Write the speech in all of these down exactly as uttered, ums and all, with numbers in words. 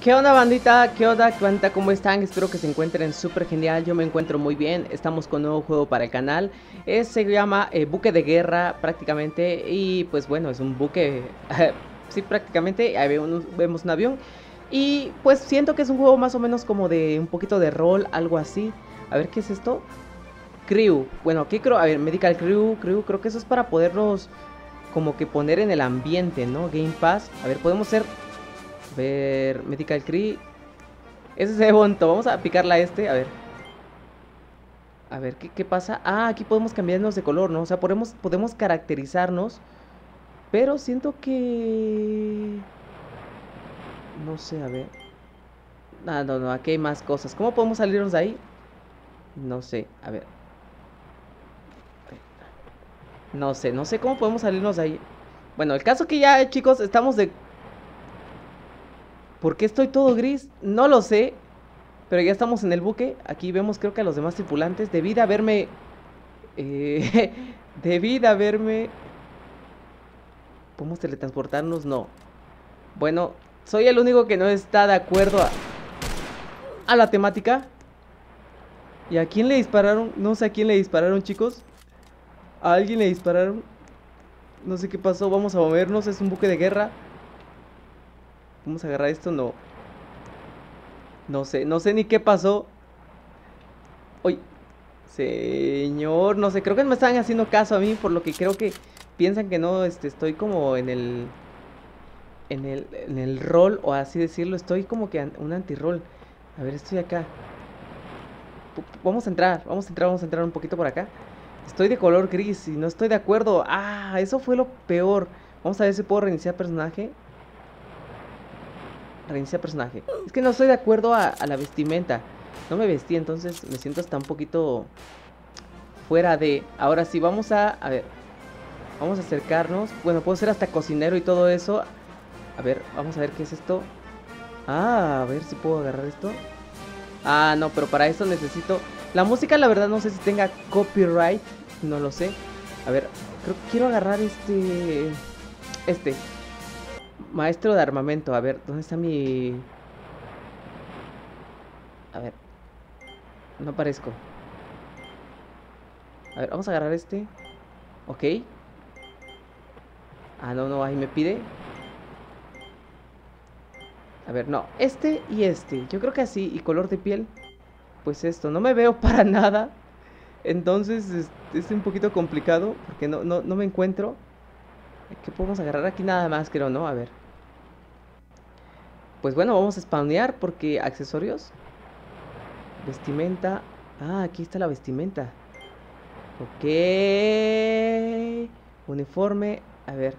¿Qué onda, bandita? ¿Qué onda, cuenta? ¿Cómo están? Espero que se encuentren súper genial. Yo me encuentro muy bien. Estamos con un nuevo juego para el canal. Es, se llama eh, Buque de Guerra prácticamente. Y pues bueno, es un buque. Sí, prácticamente. Ahí vemos, vemos un avión. Y pues siento que es un juego más o menos como de un poquito de rol, algo así. A ver, ¿qué es esto? Crew. Bueno, ¿qué creo? A ver, Medical Crew, Crew. Creo que eso es para podernos como que poner en el ambiente, ¿no? Game Pass. A ver, podemos ser... A ver, Medical Cree. Ese se ve bonito. Vamos a picarla a este. A ver. A ver, ¿qué, qué pasa? Ah, aquí podemos cambiarnos de color, ¿no? O sea, podemos, podemos caracterizarnos. Pero siento que... No sé, a ver. No, no, no, aquí hay más cosas. ¿Cómo podemos salirnos de ahí? No sé, a ver. No sé, no sé cómo podemos salirnos de ahí. Bueno, el caso que ya, chicos, estamos de... ¿Por qué estoy todo gris? No lo sé. Pero ya estamos en el buque. Aquí vemos creo que a los demás tripulantes. Debí de haberme... Eh, debí de haberme... ¿Podemos teletransportarnos? No. Bueno, soy el único que no está de acuerdo a, a la temática. ¿Y a quién le dispararon? No sé a quién le dispararon, chicos. A alguien le dispararon. No sé qué pasó. Vamos a movernos. Es un buque de guerra. Vamos a agarrar esto. No. No sé. No sé ni qué pasó. Uy. Señor. No sé. Creo que no me están haciendo caso a mí. Por lo que creo que piensan que no este, estoy como en el... En el, en el rol, o así decirlo. Estoy como que an, un anti-rol. A ver, estoy acá. P vamos a entrar, vamos a entrar, vamos a entrar un poquito por acá. Estoy de color gris y no estoy de acuerdo. Ah, eso fue lo peor. Vamos a ver si puedo reiniciar personaje. Reiniciar personaje. Es que no estoy de acuerdo a, a la vestimenta. No me vestí, entonces me siento hasta un poquito fuera de... Ahora sí, vamos a... A ver. Vamos a acercarnos. Bueno, puedo ser hasta cocinero y todo eso. A ver, vamos a ver qué es esto. Ah, a ver si puedo agarrar esto. Ah, no, pero para eso necesito... La música, la verdad, no sé si tenga copyright. No lo sé. A ver, creo que quiero agarrar este... Este. Maestro de armamento. A ver, ¿dónde está mi...? A ver. No aparezco. A ver, vamos a agarrar este. Ok. Ah, no, no, ahí me pide. A ver, no, este y este. Yo creo que así, y color de piel. Pues esto, no me veo para nada. Entonces es, es un poquito complicado. Porque no, no, no me encuentro. ¿Qué podemos agarrar aquí? Nada más, creo, ¿no? A ver. Pues bueno, vamos a spawnear porque accesorios. Vestimenta. Ah, aquí está la vestimenta. Ok. Uniforme. A ver.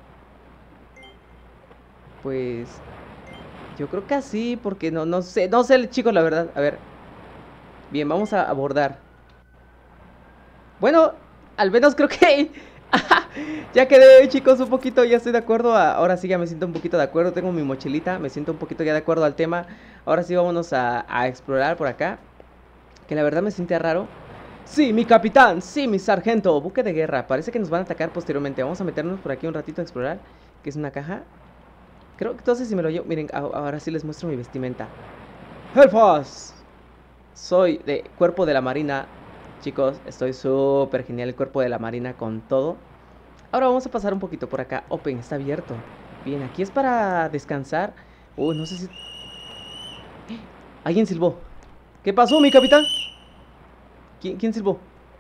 Pues... Yo creo que así, porque no, no sé, no sé, chicos, la verdad. A ver. Bien, vamos a abordar. Bueno, al menos creo que... Ya quedé, chicos, un poquito, ya estoy de acuerdo a... Ahora sí ya me siento un poquito de acuerdo. Tengo mi mochilita, me siento un poquito ya de acuerdo al tema. Ahora sí vámonos a, a explorar por acá. Que la verdad me siente raro. Sí, mi capitán, sí, mi sargento. Buque de guerra, parece que nos van a atacar posteriormente. Vamos a meternos por aquí un ratito a explorar. Que es una caja. Creo que entonces si me lo llevo... Miren, ahora sí les muestro mi vestimenta. ¡Helfas! Soy de cuerpo de la marina. Chicos, estoy súper genial el cuerpo de la marina con todo. Ahora vamos a pasar un poquito por acá. Open, está abierto. Bien, aquí es para descansar. Uy, no sé si... Alguien silbó. ¿Qué pasó, mi capitán? ¿Quién, quién silbó?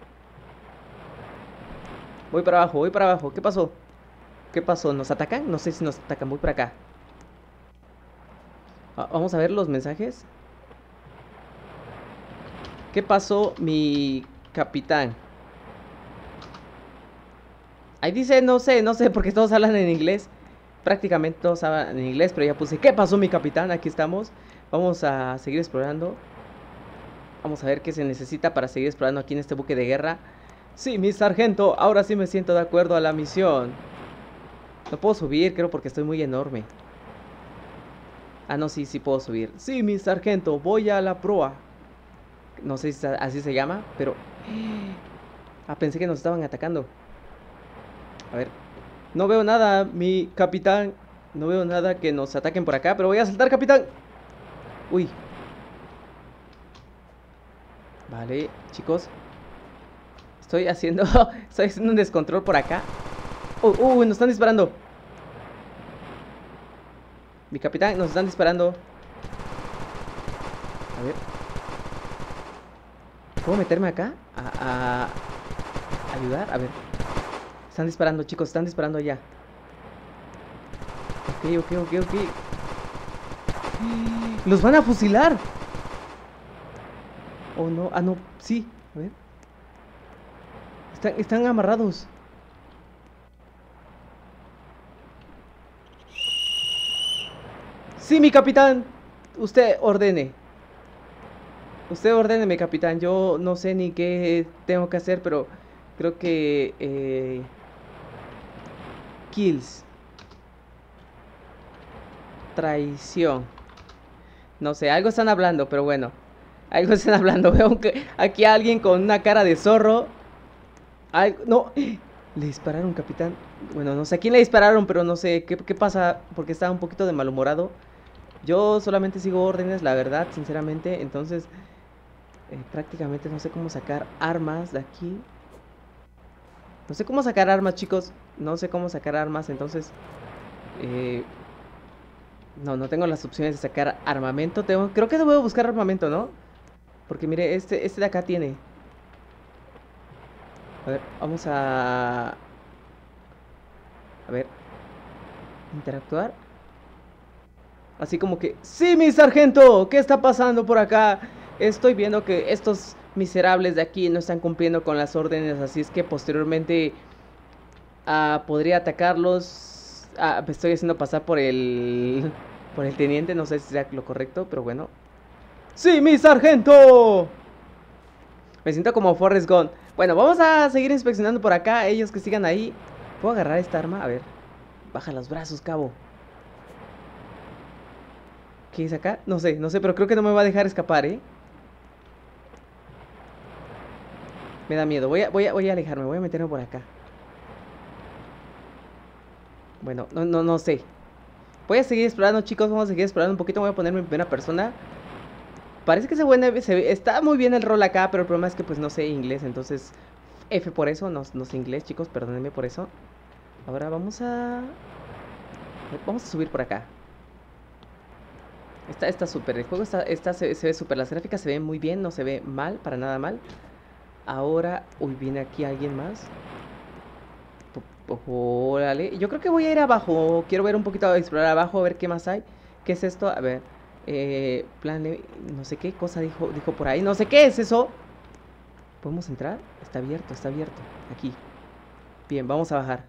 Voy para abajo, voy para abajo. ¿Qué pasó? ¿Qué pasó? ¿Nos atacan? No sé si nos atacan. Voy para acá. Ah, vamos a ver los mensajes. ¿Qué pasó, mi capitán? Ahí dice, no sé, no sé, porque todos hablan en inglés. Prácticamente todos hablan en inglés, pero ya puse, ¿qué pasó, mi capitán? Aquí estamos. Vamos a seguir explorando. Vamos a ver qué se necesita para seguir explorando aquí en este buque de guerra. Sí, mi sargento, ahora sí me siento de acuerdo a la misión. No puedo subir, creo, porque estoy muy enorme. Ah, no, sí, sí puedo subir. Sí, mi sargento, voy a la proa. No sé si así se llama, pero... Ah, pensé que nos estaban atacando. A ver. No veo nada, mi capitán. No veo nada que nos ataquen por acá, pero voy a saltar, capitán. Uy. Vale, chicos. Estoy haciendo... Estoy haciendo un descontrol por acá. Uy, uh, uh, nos están disparando. Mi capitán, nos están disparando. A ver. ¿Puedo meterme acá? A, a... ayudar, a ver. Están disparando, chicos, están disparando allá. Ok, ok, ok, ok. ¡Los van a fusilar! Oh, no, ah, no, sí, a ver. Están, están amarrados. Sí, mi capitán. Usted ordene. Usted ordene, mi capitán. Yo no sé ni qué tengo que hacer, pero creo que... Eh, kills. Traición. No sé, algo están hablando, pero bueno. Algo están hablando. Veo que aquí alguien con una cara de zorro. Ay, no. Le dispararon, capitán. Bueno, no sé a quién le dispararon, pero no sé qué, qué pasa. Porque estaba un poquito de malhumorado. Yo solamente sigo órdenes, la verdad, sinceramente. Entonces, eh, prácticamente no sé cómo sacar armas de aquí. No sé cómo sacar armas, chicos. No sé cómo sacar armas, entonces... Eh... No, no tengo las opciones de sacar armamento. Tengo, creo que debo buscar armamento, ¿no? Porque mire, este, este de acá tiene. A ver, vamos a... A ver. Interactuar. Así como que... ¡Sí, mi sargento! ¿Qué está pasando por acá? Estoy viendo que estos miserables de aquí no están cumpliendo con las órdenes. Así es que posteriormente... Uh, podría atacarlos. Ah, me estoy haciendo pasar por el... Por el teniente, no sé si sea lo correcto, pero bueno. ¡Sí, mi sargento! Me siento como Forrest Gump. Bueno, vamos a seguir inspeccionando por acá. Ellos que sigan ahí. ¿Puedo agarrar esta arma? A ver. Baja los brazos, cabo. ¿Qué es acá? No sé, no sé, pero creo que no me va a dejar escapar, ¿eh? Me da miedo. Voy a, voy a, voy a alejarme, voy a meterme por acá. Bueno, no, no, no sé. Voy a seguir explorando, chicos. Vamos a seguir explorando un poquito. Voy a ponerme en primera persona. Parece que se, buena, se ve, está muy bien el rol acá, pero el problema es que pues no sé inglés. Entonces, F por eso. No, no sé inglés, chicos. Perdónenme por eso. Ahora vamos a... Vamos a subir por acá. Está, está súper. El juego está, está, se, se ve súper. Las gráficas se ven muy bien. No se ve mal, para nada mal. Ahora... Uy, viene aquí alguien más. Órale. Yo creo que voy a ir abajo. Quiero ver un poquito, explorar abajo, a ver qué más hay. ¿Qué es esto? A ver. Eh, plan, no sé qué cosa dijo, dijo por ahí. No sé qué es eso. ¿Podemos entrar? Está abierto, está abierto. Aquí. Bien, vamos a bajar.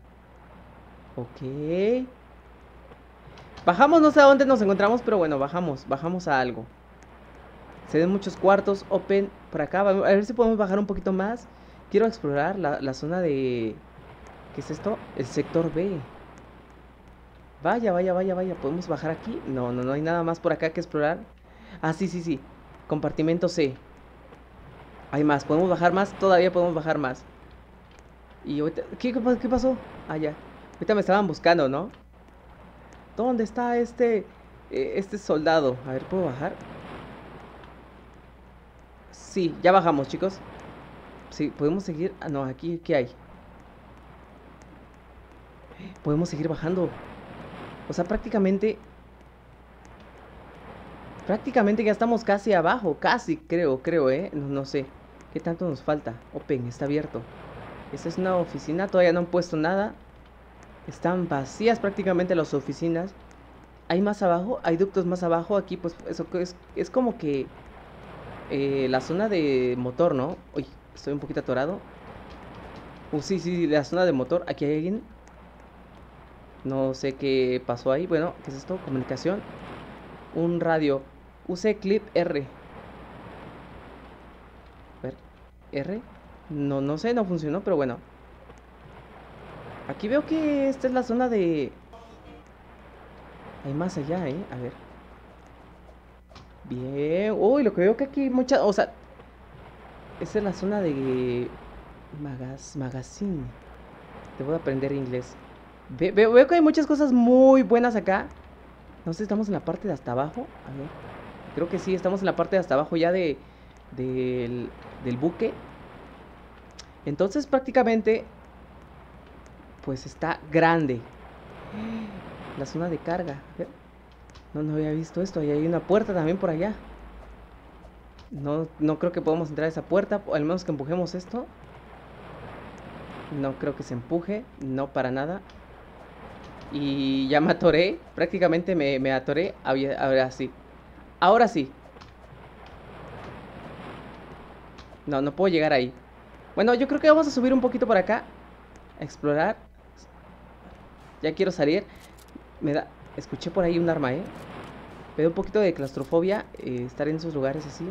Ok. Bajamos, no sé a dónde nos encontramos, pero bueno, bajamos. Bajamos a algo. Se ven muchos cuartos. Open por acá. A ver si podemos bajar un poquito más. Quiero explorar la, la zona de... ¿Qué es esto? El sector B. Vaya, vaya, vaya, vaya. ¿Podemos bajar aquí? No, no, no hay nada más por acá que explorar. Ah, sí, sí, sí. Compartimento C. Hay más. ¿Podemos bajar más? Todavía podemos bajar más. Y ahorita... ¿Qué, qué pasó? Ah, ya. Ahorita me estaban buscando, ¿no? ¿Dónde está este... Eh, este soldado? A ver, ¿puedo bajar? Sí, ya bajamos, chicos. Sí, podemos seguir... Ah, no, aquí, ¿qué hay? Podemos seguir bajando. O sea, prácticamente... Prácticamente ya estamos casi abajo. Casi, creo, creo, ¿eh? No, no sé. ¿Qué tanto nos falta? Open, está abierto. Esta es una oficina. Todavía no han puesto nada. Están vacías prácticamente las oficinas. ¿Hay más abajo? ¿Hay ductos más abajo? Aquí, pues, eso es, es como que... Eh, la zona de motor, ¿no? Uy, estoy un poquito atorado. Uh, sí, sí, la zona de motor. Aquí hay alguien. No sé qué pasó ahí. Bueno, ¿qué es esto? Comunicación. Un radio. Use clip R. A ver. ¿R? No, no sé, no funcionó, pero bueno. Aquí veo que esta es la zona de... Hay más allá, ¿eh? A ver. Bien. Uy, lo que veo que aquí hay mucha... O sea... Esta es la zona de... Magas... Magazine. Debo aprender inglés. Ve, veo, veo que hay muchas cosas muy buenas acá. No sé, estamos en la parte de hasta abajo. A ver. Creo que sí, estamos en la parte de hasta abajo ya de, del, del buque. Entonces prácticamente pues está grande la zona de carga. No, no había visto esto. Y hay una puerta también por allá. No, no creo que podamos entrar a esa puerta. O al menos que empujemos esto. No creo que se empuje. No, para nada. Y ya me atoré. Prácticamente me, me atoré. Ahora sí. Ahora sí. No, no puedo llegar ahí. Bueno, yo creo que vamos a subir un poquito por acá. A explorar. Ya quiero salir. Me da... Escuché por ahí un arma, ¿eh? Me da un poquito de claustrofobia eh, estar en esos lugares así.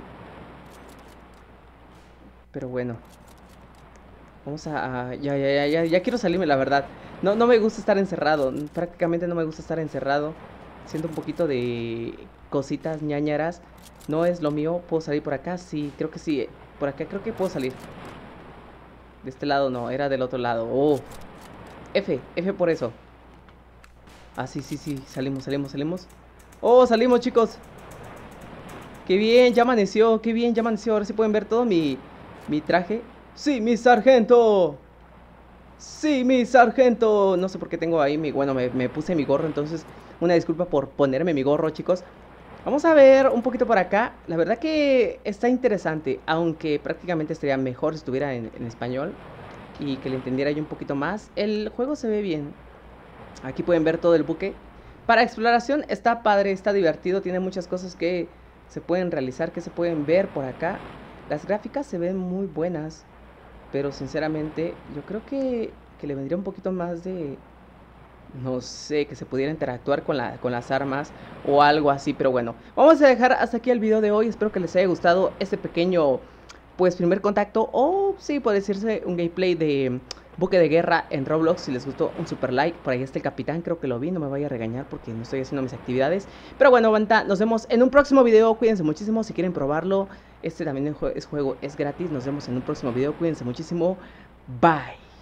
Pero bueno. Vamos a... a ya, ya, ya, ya, ya quiero salirme, la verdad. No, no me gusta estar encerrado. Prácticamente no me gusta estar encerrado. Siento un poquito de cositas ñañaras. No es lo mío. ¿Puedo salir por acá? Sí, creo que sí. Por acá creo que puedo salir. De este lado no, era del otro lado. Oh. F, F por eso. Ah, sí, sí, sí. Salimos, salimos, salimos. Oh, salimos, chicos. Qué bien, ya amaneció. Qué bien, ya amaneció. Ahora sí pueden ver todo mi, mi traje. Sí, mi sargento. Sí, mi sargento. No sé por qué tengo ahí mi... Bueno, me, me puse mi gorro, entonces una disculpa por ponerme mi gorro, chicos. Vamos a ver un poquito por acá. La verdad que está interesante, aunque prácticamente estaría mejor si estuviera en, en español y que le entendiera yo un poquito más. El juego se ve bien. Aquí pueden ver todo el buque. Para exploración está padre, está divertido. Tiene muchas cosas que se pueden realizar, que se pueden ver por acá. Las gráficas se ven muy buenas, pero sinceramente yo creo que, que le vendría un poquito más de... No sé, que se pudiera interactuar con, la, con las armas o algo así, pero bueno. Vamos a dejar hasta aquí el video de hoy. Espero que les haya gustado este pequeño, pues, primer contacto. O sí, puede decirse un gameplay de buque de guerra en Roblox. Si les gustó, un super like. Por ahí está el capitán, creo que lo vi. No me vaya a regañar porque no estoy haciendo mis actividades. Pero bueno, banda, nos vemos en un próximo video. Cuídense muchísimo si quieren probarlo. Este también es juego, es gratis. Nos vemos en un próximo video. Cuídense muchísimo. Bye.